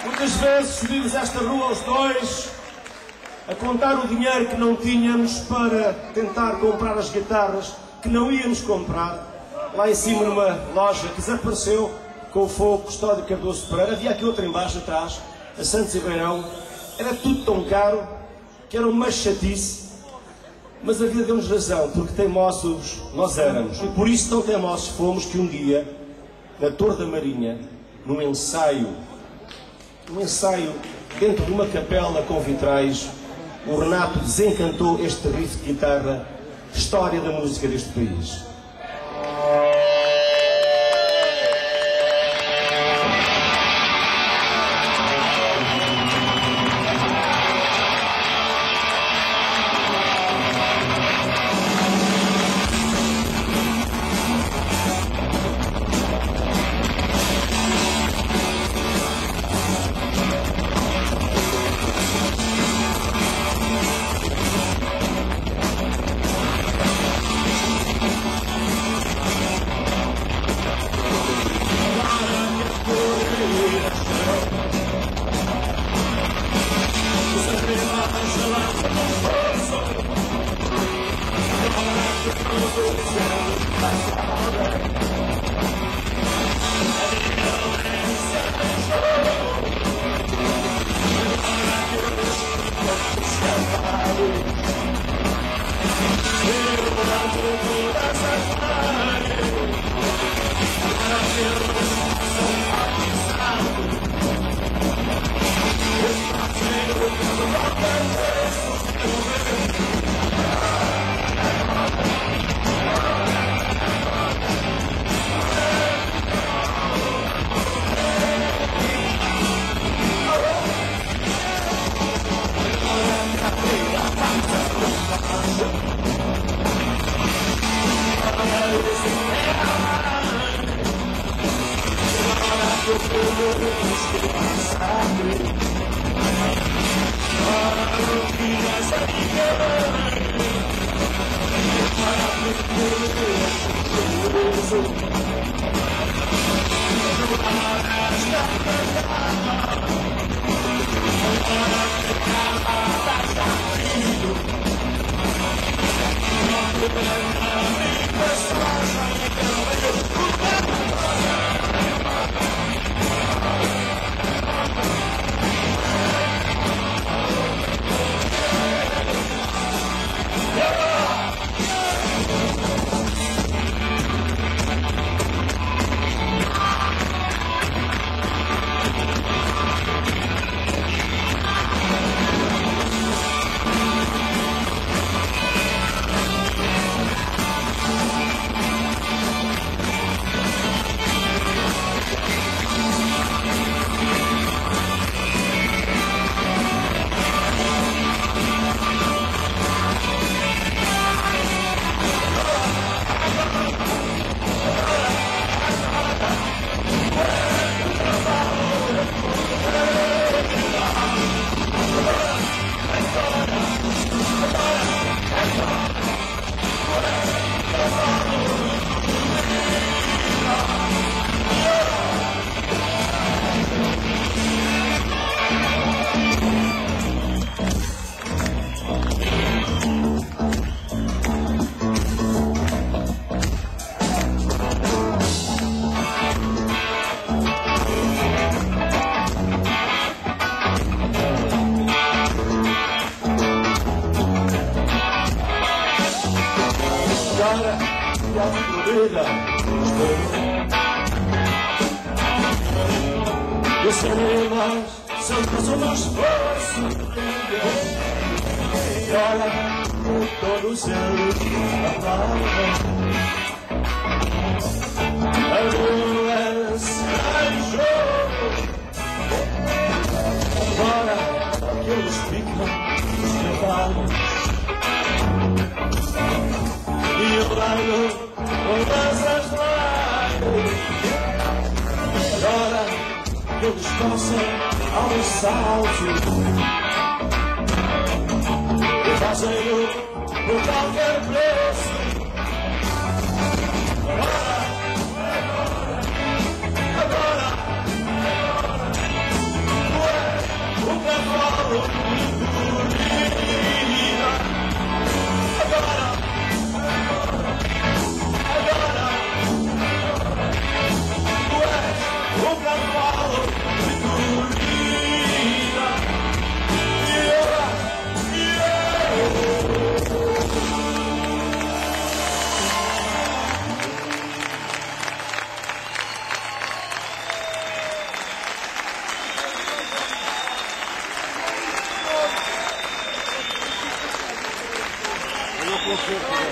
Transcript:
Muitas vezes subimos esta rua os dois a contar o dinheiro que não tínhamos para tentar comprar as guitarras que não íamos comprar. Lá em cima numa loja que desapareceu com o fogo, Custódio Cardoso Pereira. Havia aqui outra embaixo atrás, a Santos Ribeirão. Era tudo tão caro que era uma chatice. Mas a vida deu-nos razão, porque teimosos nós éramos. E por isso tão teimosos fomos que um dia, na Torre da Marinha, num ensaio dentro de uma capela com vitrais, o Renato desencantou este riff de guitarra, história da música deste país. Sim,